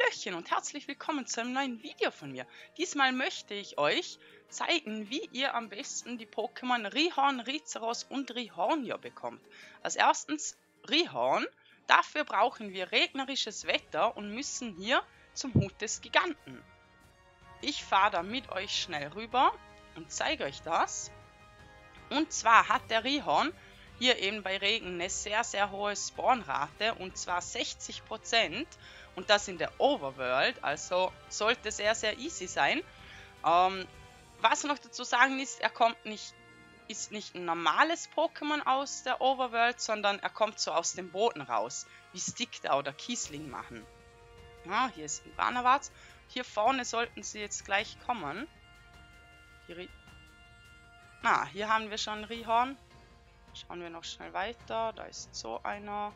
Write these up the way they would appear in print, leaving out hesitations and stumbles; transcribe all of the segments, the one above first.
Hallöchen und herzlich willkommen zu einem neuen Video von mir. Diesmal möchte ich euch zeigen, wie ihr am besten die Pokémon Rhyhorn, Rizeros und Rhyhornio bekommt. Als erstens Rhyhorn. Dafür brauchen wir regnerisches Wetter und müssen hier zum Hut des Giganten. Ich fahre da mit euch schnell rüber und zeige euch das. Und zwar hat der Rhyhorn hier eben bei Regen eine sehr hohe Spawnrate, und zwar 60%, und das in der Overworld, also sollte sehr easy sein. Was noch dazu sagen ist, er ist nicht ein normales Pokémon aus der Overworld, sondern er kommt so aus dem Boden raus, wie Sticktau oder Kiesling machen. Ja, hier ist ein Banawatz. Hier vorne sollten sie jetzt gleich kommen. Hier haben wir schon Rhyhorn. Schauen wir noch schnell weiter. Da ist so einer.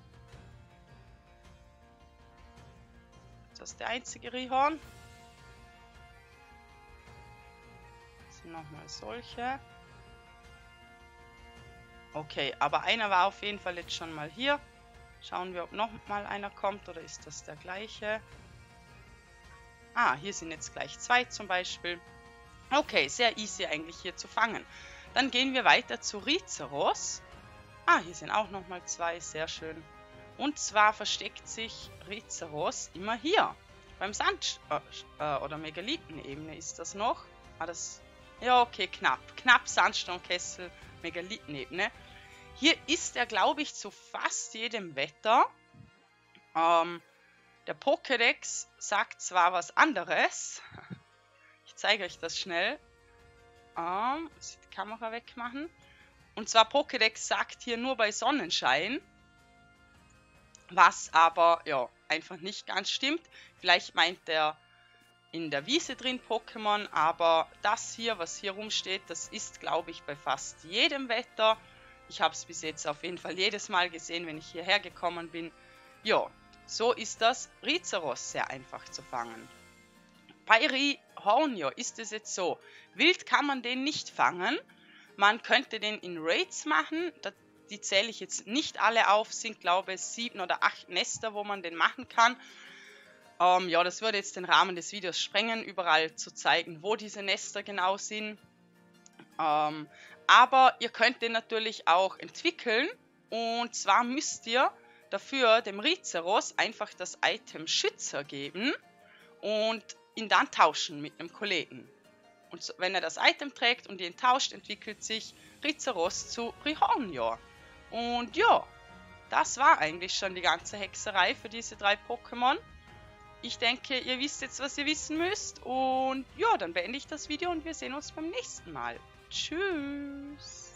Das ist der einzige Rhyhorn. Das sind nochmal solche. Okay, aber einer war auf jeden Fall jetzt schon mal hier. Schauen wir, ob noch mal einer kommt, oder ist das der gleiche? Ah, hier sind jetzt gleich zwei zum Beispiel. Okay, sehr easy eigentlich hier zu fangen. Dann gehen wir weiter zu Rizeros. Ah, hier sind auch nochmal zwei, sehr schön. Und zwar versteckt sich Rizeros immer hier. Beim Sand- oder Megalithenebene ist das noch. Ja, okay, knapp Sandsturmkessel, Megalithenebene. Hier ist er, glaube ich, zu fast jedem Wetter. Der Pokédex sagt zwar was anderes. Ich zeige euch das schnell. Muss ich die Kamera wegmachen. Und zwar Pokédex sagt hier nur bei Sonnenschein. Was aber ja einfach nicht ganz stimmt. Vielleicht meint er in der Wiese drin Pokémon, aber das hier, was hier rumsteht, das ist, glaube ich, bei fast jedem Wetter. Ich habe es bis jetzt auf jeden Fall jedes Mal gesehen, wenn ich hierher gekommen bin. Ja, so ist das Rizeros sehr einfach zu fangen. Bei Rhyhornio ist es jetzt so, wild kann man den nicht fangen. Man könnte den in Raids machen, die zähle ich jetzt nicht alle auf, sind glaube ich 7 oder 8 Nester, wo man den machen kann. Ja, das würde jetzt den Rahmen des Videos sprengen, überall zu zeigen, wo diese Nester genau sind. Aber ihr könnt den natürlich auch entwickeln, und zwar müsst ihr dafür dem Rizeros einfach das Item Schützer geben und ihn dann tauschen mit einem Kollegen. Und wenn er das Item trägt und ihn tauscht, entwickelt sich Rizeros zu Rhyhornio. Und ja, das war eigentlich schon die ganze Hexerei für diese 3 Pokémon. Ich denke, ihr wisst jetzt, was ihr wissen müsst. Und ja, dann beende ich das Video und wir sehen uns beim nächsten Mal. Tschüss!